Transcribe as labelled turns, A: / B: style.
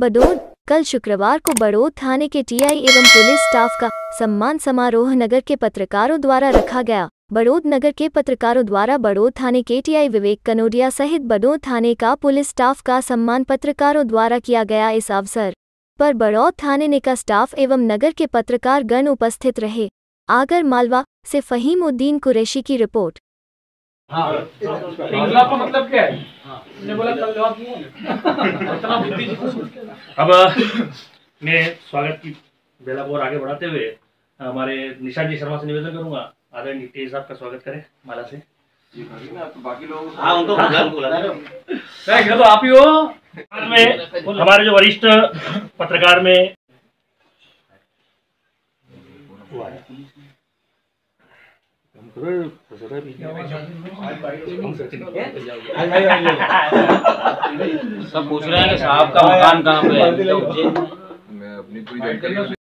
A: बड़ौद। कल शुक्रवार को बड़ौद थाने के टीआई एवं पुलिस स्टाफ का सम्मान समारोह नगर के पत्रकारों द्वारा रखा गया। बड़ौद नगर के पत्रकारों द्वारा बड़ौद थाने के टीआई विवेक कनोडिया सहित बड़ौद थाने का पुलिस स्टाफ का सम्मान पत्रकारों द्वारा किया गया। इस अवसर पर बड़ौद थाने का स्टाफ एवं नगर के पत्रकार गण उपस्थित रहे। आगर मालवा से फहीमुद्दीन कुरैशी की रिपोर्ट।
B: हाँ, का मतलब क्या है? मैंने बोला कल जवाब
C: अब मैं स्वागत की बेला और आगे बढ़ाते हुए हमारे निशा जी शर्मा से निवेदन करूंगा, आदरणीय टीआई साहब का स्वागत करें माला से।
D: बाकी लोग
C: तो आप ही हो में हमारे जो वरिष्ठ पत्रकार में
D: सब पूछ रहे हैं कि साहब का मकान कहाँ पे है। मैं अपनी पूरी जानकारी